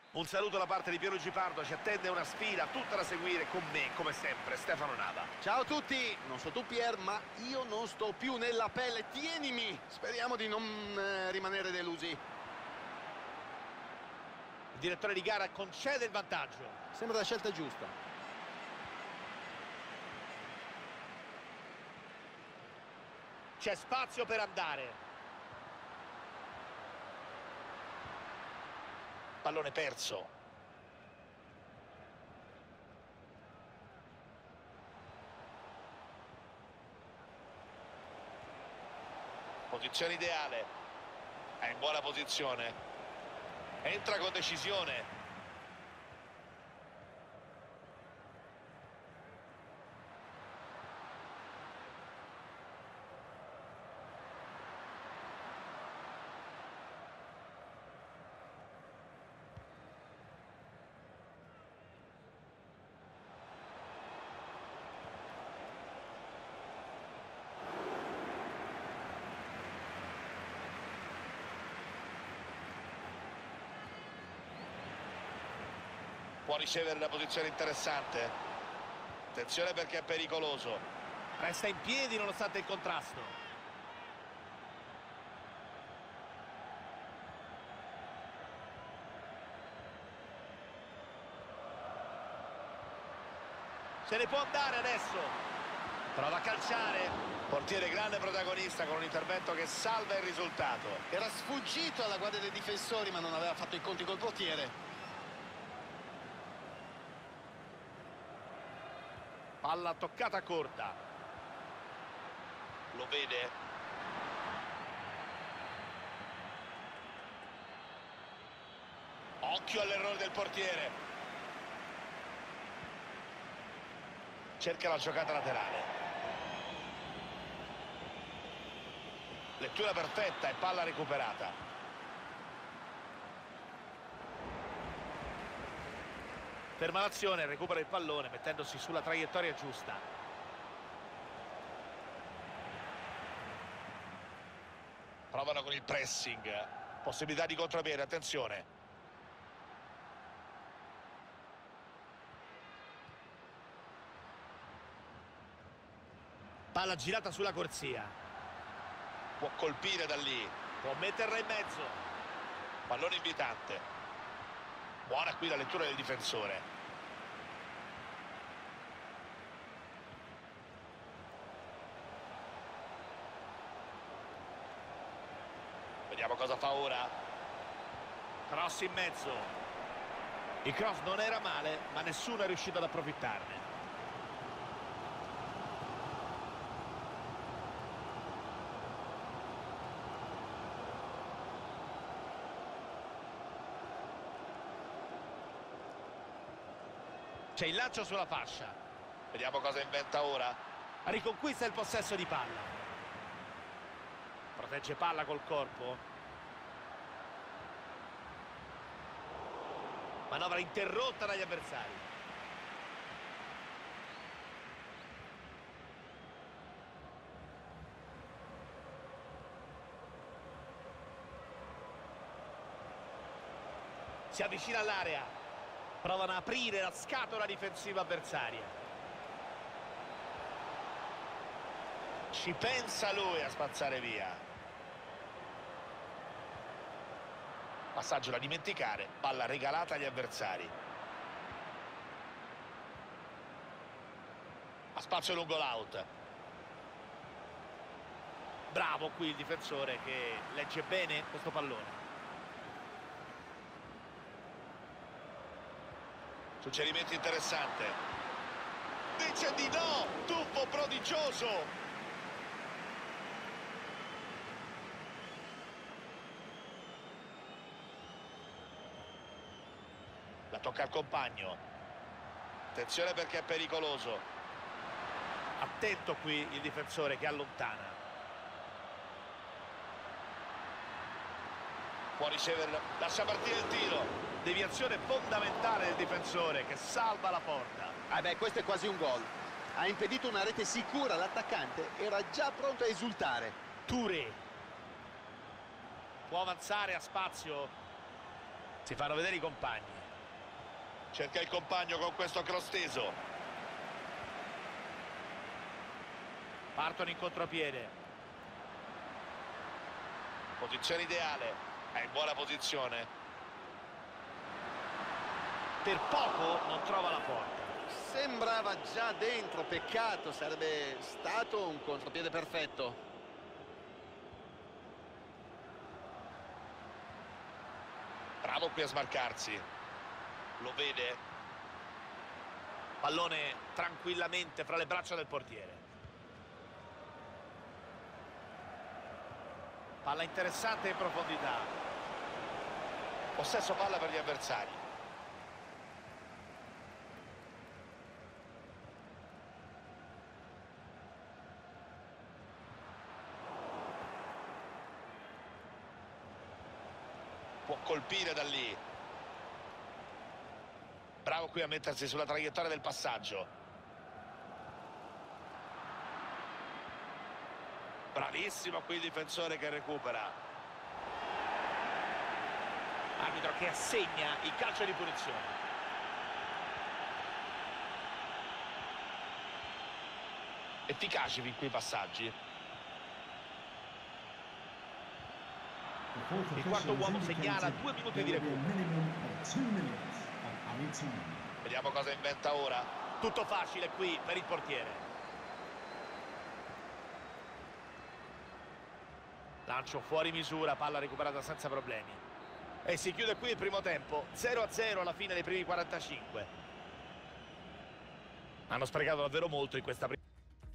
Un saluto da parte di Pierluigi Pardo, ci attende una sfida tutta da seguire con me, come sempre, Stefano Nava. Ciao a tutti, non so tu Pier, ma io non sto più nella pelle, tienimi! Speriamo di non rimanere delusi. Il direttore di gara concede il vantaggio. Sembra la scelta giusta. C'è spazio per andare. Pallone perso. Posizione ideale. È in buona posizione. Entra con decisione. Può ricevere una posizione interessante. Attenzione perché è pericoloso. Resta in piedi nonostante il contrasto. Se ne può andare adesso. Prova a calciare. Portiere grande protagonista con un intervento che salva il risultato. Era sfuggito alla guardia dei difensori, ma non aveva fatto i conti col portiere. Palla toccata corta. Lo vede. Occhio all'errore del portiere. Cerca la giocata laterale. Lettura perfetta e palla recuperata. Ferma l'azione, recupera il pallone mettendosi sulla traiettoria giusta. Provano con il pressing. Possibilità di contropiede, attenzione. Palla girata sulla corsia. Può colpire da lì. Può metterla in mezzo. Pallone invitante. Buona qui la lettura del difensore. Vediamo cosa fa ora. Cross in mezzo. Il cross non era male, ma nessuno è riuscito ad approfittarne. C'è il lancio sulla fascia. Vediamo cosa inventa ora. Riconquista il possesso di palla. Protegge palla col corpo. Manovra interrotta dagli avversari. Si avvicina all'area. Provano a aprire la scatola difensiva avversaria. Ci pensa lui a spazzare via. Passaggio da dimenticare, palla regalata agli avversari. Ha spazio lungo l'out. Bravo qui il difensore che legge bene questo pallone. Suggerimento interessante. Dice di no, tuffo prodigioso. La tocca al compagno. Attenzione perché è pericoloso. Attento qui il difensore che allontana. Può ricevere, lascia partire il tiro. Deviazione fondamentale del difensore che salva la porta. Questo è quasi un gol. Ha impedito una rete sicura, l'attaccante era già pronto a esultare. Touré. Può avanzare a spazio. Si fanno vedere i compagni. Cerca il compagno con questo cross teso. Partono in contropiede. Posizione ideale. È in buona posizione. Per poco non trova la porta. Sembrava già dentro, peccato, sarebbe stato un contropiede perfetto. Bravo qui a smarcarsi. Lo vede? Pallone tranquillamente fra le braccia del portiere. Palla interessante in profondità. Possesso palla per gli avversari. Può colpire da lì. Bravo qui a mettersi sulla traiettoria del passaggio. Bravissimo qui il difensore che recupera. Arbitro che assegna il calcio di punizione. Efficaci fin qui i passaggi. Il quarto uomo segnala 2 minuti di recupero. Vediamo cosa inventa ora. Tutto facile qui per il portiere. Lancio fuori misura, palla recuperata senza problemi. E si chiude qui il primo tempo, 0-0 alla fine dei primi 45. Hanno sprecato davvero molto in questa prima.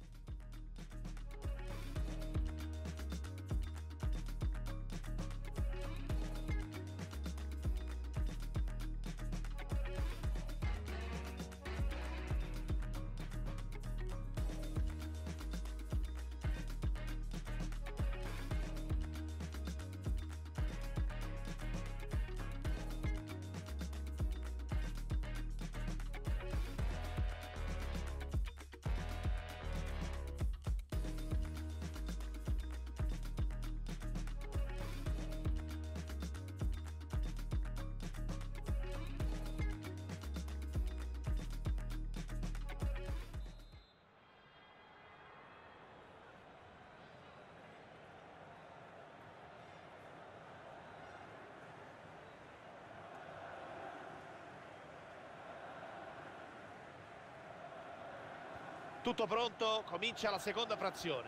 Tutto pronto, comincia la seconda frazione.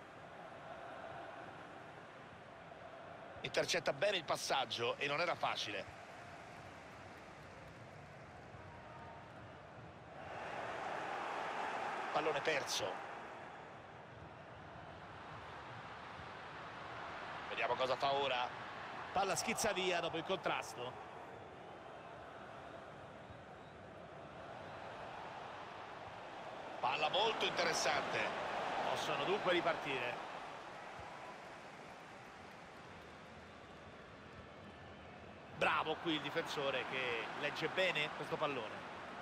Intercetta bene il passaggio e non era facile. Pallone perso. Vediamo cosa fa ora. Palla schizza via dopo il contrasto. Palla molto interessante. Possono dunque ripartire. Bravo qui il difensore che legge bene questo pallone.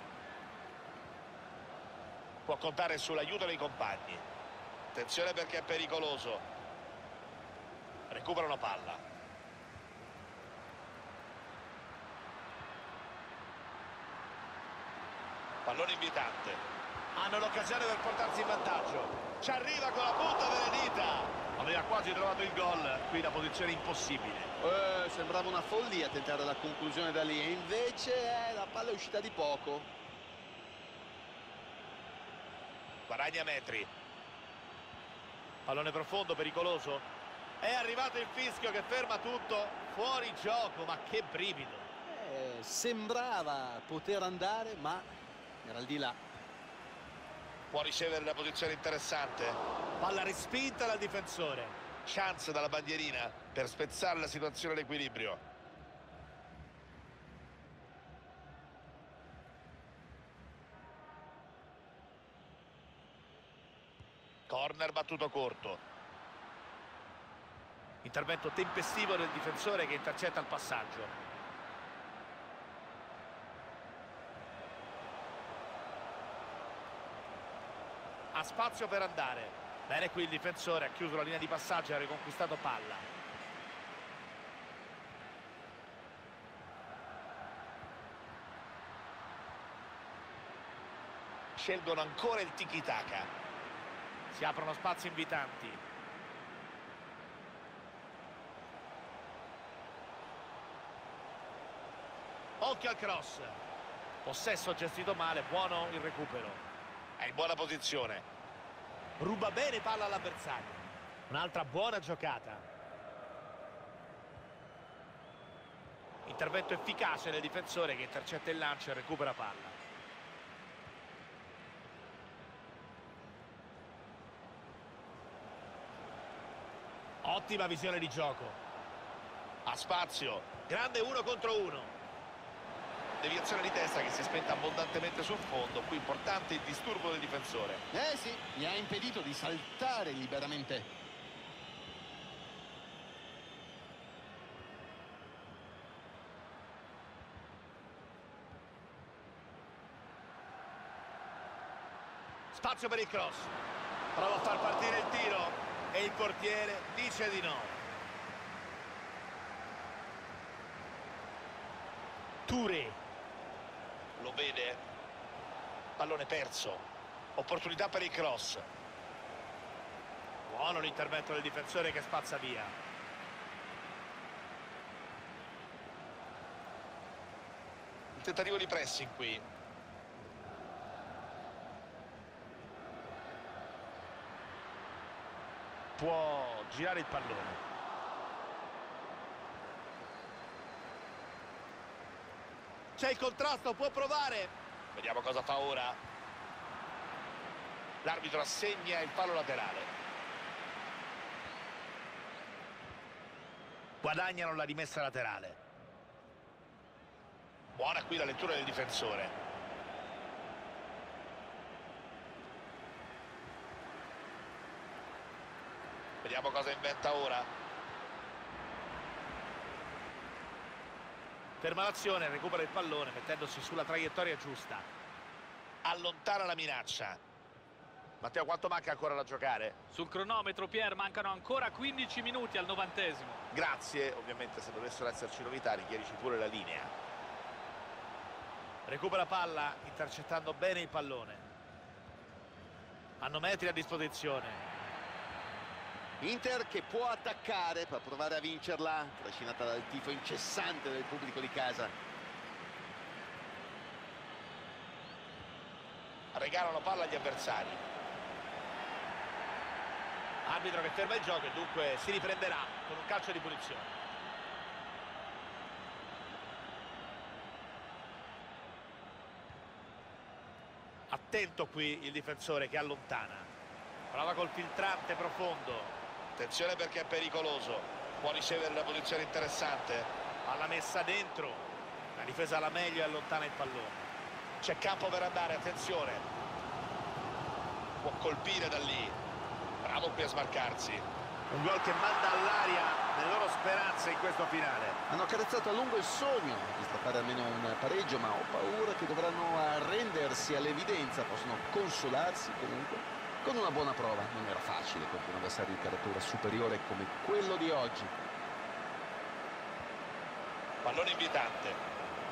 Può contare sull'aiuto dei compagni. Attenzione perché è pericoloso. Recuperano palla. Pallone invitante. Hanno l'occasione per portarsi in vantaggio. Ci arriva con la punta delle dita. Aveva quasi trovato il gol. Qui la posizione impossibile. Sembrava una follia tentare la conclusione da lì. E invece la palla è uscita di poco. Guadagna metri. Pallone profondo, pericoloso. È arrivato il fischio che ferma tutto. Fuori gioco, ma che brivido. Sembrava poter andare, ma era al di là. Può ricevere una posizione interessante. Palla respinta dal difensore. Chance dalla bandierina per spezzare la situazione all'equilibrio. Corner battuto corto. Intervento tempestivo del difensore che intercetta il passaggio. Ha spazio per andare. Bene qui il difensore, ha chiuso la linea di passaggio e ha riconquistato palla. Scelgono ancora il tiki-taka. Si aprono spazi invitanti. Occhio al cross. Possesso gestito male, buono il recupero. È in buona posizione. Ruba bene palla all'avversario. Un'altra buona giocata. Intervento efficace del difensore che intercetta il lancio e recupera palla. Ottima visione di gioco. Ha spazio. Grande 1 contro 1. Deviazione di testa che si è spenta abbondantemente sul fondo. Qui importante il disturbo del difensore. Sì, gli ha impedito di saltare liberamente. Spazio per il cross. Prova a far partire il tiro e il portiere dice di no. Touré. Lo vede. Pallone perso. Opportunità per il cross. Buono l'intervento del difensore che spazza via. Un tentativo di pressing qui. Può girare il pallone. C'è il contrasto, può provare. Vediamo cosa fa ora. L'arbitro assegna il fallo laterale. Guadagnano la rimessa laterale. Buona qui la lettura del difensore. Vediamo cosa inventa ora. Ferma l'azione, recupera il pallone mettendosi sulla traiettoria giusta. Allontana la minaccia. Matteo, quanto manca ancora da giocare? Sul cronometro, Pier, mancano ancora 15 minuti al 90°. Grazie, ovviamente se dovessero esserci novità richiedici pure la linea. Recupera palla intercettando bene il pallone. Hanno metri a disposizione. Inter che può attaccare per provare a vincerla, trascinata dal tifo incessante del pubblico di casa. Regalano palla agli avversari. Arbitro che ferma il gioco e dunque si riprenderà con un calcio di punizione. Attento qui il difensore che allontana. Prova col filtrante profondo. Attenzione perché è pericoloso. Può ricevere una posizione interessante. Palla messa dentro. La difesa alla meglio e allontana il pallone. C'è campo per andare, attenzione. Può colpire da lì. Bravo qui a smarcarsi. Un gol che manda all'aria le loro speranze in questo finale. Hanno accarezzato a lungo il sogno di strappare almeno un pareggio, ma ho paura che dovranno arrendersi all'evidenza. Possono consolarsi comunque con una buona prova. Non era facile contro un avversario di caratura superiore come quello di oggi. Pallone invitante.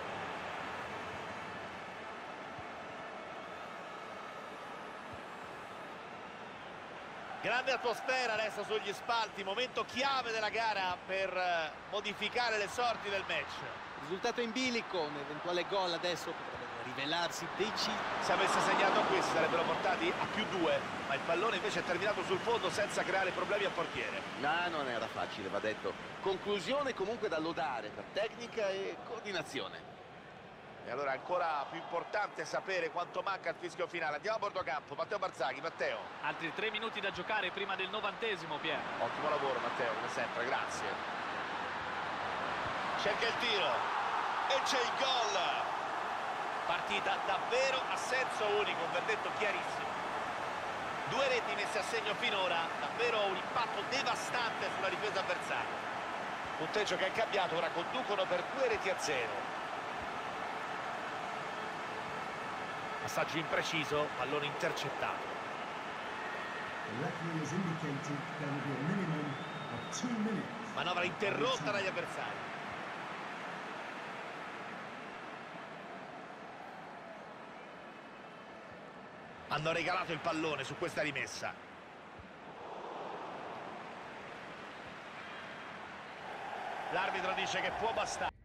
Grande atmosfera adesso sugli spalti, momento chiave della gara per modificare le sorti del match. Risultato in bilico, un eventuale gol adesso potrebbe rivelarsi decisivo. Se avesse segnato qui si sarebbero portati a +2, ma il pallone invece è terminato sul fondo senza creare problemi al portiere. No, non era facile, va detto. Conclusione comunque da lodare per tecnica e coordinazione. E allora ancora più importante sapere quanto manca al fischio finale. Andiamo a bordo campo, Matteo Barzaghi. Matteo. Altri 3 minuti da giocare prima del 90°, Pier. Ottimo lavoro Matteo, come sempre, grazie. Cerca il tiro e c'è il gol. Partita davvero a senso unico, un verdetto chiarissimo. 2 reti messe a segno finora, davvero un impatto devastante sulla difesa avversaria. Punteggio che è cambiato, ora conducono per 2-0. Passaggio impreciso, pallone intercettato. Manovra interrotta dagli avversari. Hanno regalato il pallone su questa rimessa. L'arbitro dice che può bastare.